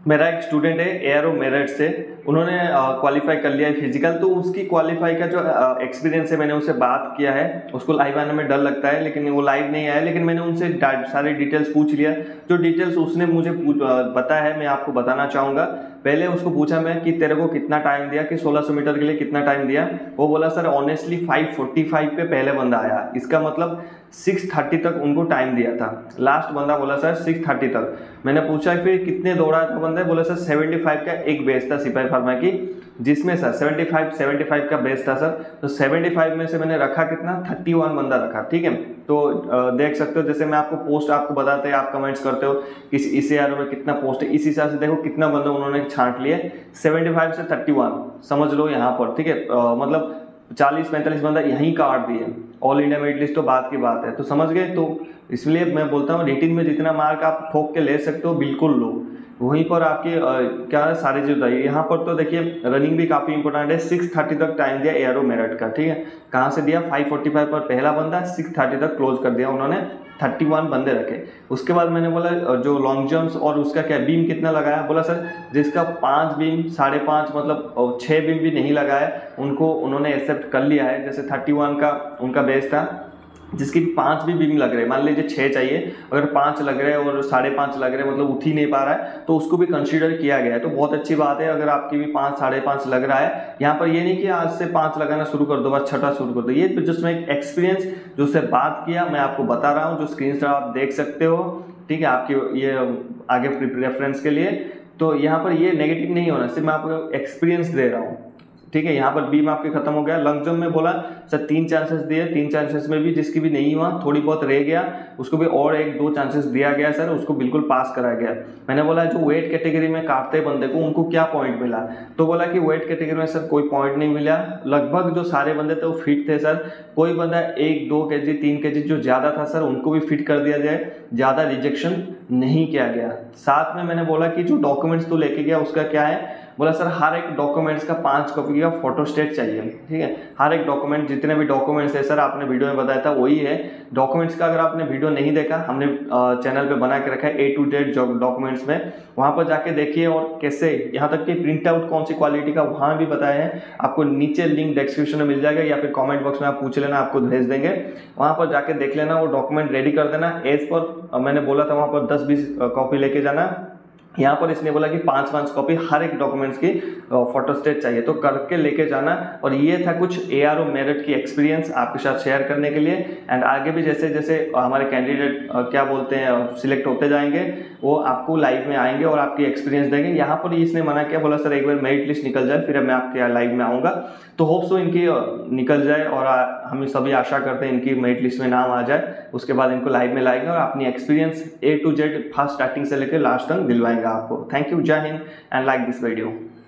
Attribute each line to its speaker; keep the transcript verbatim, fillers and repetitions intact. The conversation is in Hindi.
Speaker 1: मेरा एक स्टूडेंट है एयरो मेरठ से, उन्होंने क्वालिफाई कर लिया है फिजिकल। तो उसकी क्वालिफाई का जो एक्सपीरियंस है, मैंने उससे बात किया है। उसको लाइव आने में डर लगता है, लेकिन वो लाइव नहीं आया, लेकिन मैंने उनसे सारी डिटेल्स पूछ लिया। जो डिटेल्स उसने मुझे बताया है मैं आपको बताना चाहूँगा। पहले उसको पूछा मैं कि तेरे को कितना टाइम दिया, कि सोलह सौ मीटर के लिए कितना टाइम दिया। वो बोला sir honestly five forty five पे पहले बंदा आया, इसका मतलब सिक्स थर्टी तक उनको टाइम दिया था। लास्ट बंदा बोला सर सिक्स थर्टी तक। मैंने पूछा फिर कितने दौड़ा था बंदा, बोला सर सेवेंटी फाइव का एक बेस था सिपाही फार्मा की, जिसमें sir seventy five seventy five का बेस था सर। तो सेवेंटी फाइव में से मैंने रखा कितना, थर्टी वन बंदा रखा, ठीक है। तो देख सकते हो, जैसे मैं आपको पोस्ट आपको बताते हैं, आप कमेंट्स करते हो इस इस ईयर में कितना पोस्ट है, इस हिसाब से देखो कितना बंदा उन्होंने छांट लिए, सेवेंटी फाइव से थर्टी वन समझ लो यहाँ पर, ठीक है। मतलब चालीस पैंतालीस बंदा यहीं काट दिए। ऑल इंडिया मेरिट लिस्ट तो बात की बात है, तो समझ गए। तो इसलिए मैं बोलता हूँ रिटिन में जितना मार्क आप ठोक के ले सकते हो बिल्कुल लो, वहीं पर आपके आ, क्या है सारी चीज बताइए। यहाँ पर तो देखिए रनिंग भी काफी इंपॉर्टेंट है। सिक्स थर्टी तक टाइम दिया एयरो मेरठ का, ठीक है। कहाँ से दिया, फाइव फोर्टी फाइव पर पहला बंदा, सिक्स थर्टी तक क्लोज कर दिया उन्होंने, थर्टी वन बंदे रखे। उसके बाद मैंने बोला जो लॉन्ग जंप्स और उसका क्या बीम कितना लगाया, बोला सर जिसका पाँच बीम साढ़े पाँच मतलब छः बीम भी नहीं लगाया उनको उन्होंने एक्सेप्ट कर लिया है। जैसे थर्टी वन का उनका बेस था, जिसकी पाँच भी बीम लग रहे हैं, मान लीजिए छः चाहिए, अगर पाँच लग रहे हैं और साढ़े पाँच लग रहे हैं, मतलब उठ ही नहीं पा रहा है, तो उसको भी कंसीडर किया गया है। तो बहुत अच्छी बात है अगर आपकी भी पाँच साढ़े पाँच लग रहा है। यहाँ पर ये नहीं कि आज से पाँच लगाना शुरू कर दो, बस छठा शुरू कर दो। ये जिसमें एक एक्सपीरियंस जो उससे बात किया मैं आपको बता रहा हूँ, जो स्क्रीन शॉट आप देख सकते हो, ठीक है, आपकी ये आगे रेफरेंस के लिए। तो यहाँ पर ये नेगेटिव नहीं होना, सिर्फ मैं आपको एक्सपीरियंस दे रहा हूँ, ठीक है। यहाँ पर बीम आपके खत्म हो गया। लंग जंप में बोला सर तीन चांसेस दिए, तीन चांसेस में भी जिसकी भी नहीं हुआ, थोड़ी बहुत रह गया, उसको भी और एक दो चांसेस दिया गया सर, उसको बिल्कुल पास कराया गया। मैंने बोला जो वेट कैटेगरी में काटते बंदे को उनको क्या पॉइंट मिला, तो बोला कि वेट कैटेगरी में सर कोई पॉइंट नहीं मिला, लगभग जो सारे बंदे थे वो फिट थे सर। कोई बंदा एक दो के जी तीन के जी जो ज्यादा था सर उनको भी फिट कर दिया जाए, ज्यादा रिजेक्शन नहीं किया गया। साथ में मैंने बोला कि जो डॉक्यूमेंट्स तो लेके गया उसका क्या है, बोला सर हर एक डॉक्यूमेंट्स का पांच कॉपी का फोटोस्टेट चाहिए, ठीक है। हर एक डॉक्यूमेंट जितने भी डॉक्यूमेंट्स है सर आपने वीडियो में बताया था वही है। डॉक्यूमेंट्स का अगर आपने वीडियो नहीं देखा, हमने चैनल पे बना के रखा है ए टू जेड डॉक्यूमेंट्स में, वहां पर जाके देखिए। और कैसे यहाँ तक कि प्रिंट आउट कौन सी क्वालिटी का वहां भी बताया है, आपको नीचे लिंक डिस्क्रिप्शन में मिल जाएगा या फिर कॉमेंट बॉक्स में आप पूछ लेना, आपको भेज देंगे। वहां पर जाके देख लेना, वो डॉक्यूमेंट रेडी कर देना। एज पर मैंने बोला था वहां पर दस बीस कॉपी लेके जाना, यहाँ पर इसने बोला कि पांच पांच कॉपी हर एक डॉक्यूमेंट्स की फोटोस्टेट चाहिए, तो करके लेके जाना। और ये था कुछ एआरओ मेरिट की एक्सपीरियंस आपके साथ शेयर करने के लिए। एंड आगे भी जैसे जैसे हमारे कैंडिडेट क्या बोलते हैं सिलेक्ट होते जाएंगे, वो आपको लाइव में आएंगे और आपकी एक्सपीरियंस देंगे। यहाँ पर इसने मना किया, बोला सर एक बार मेरिट लिस्ट निकल जाए फिर मैं आपके लाइव में आऊँगा। तो होप सो इनकी निकल जाए और हम सभी आशा करते हैं इनकी मेरिट लिस्ट में नाम आ जाए, उसके बाद इनको लाइव में लाएंगे और अपनी experience A to Z first starting से लेकर लास्ट तक दिलवाएंगे आपको। थैंक यू, जय हिंद एंड लाइक दिस वीडियो।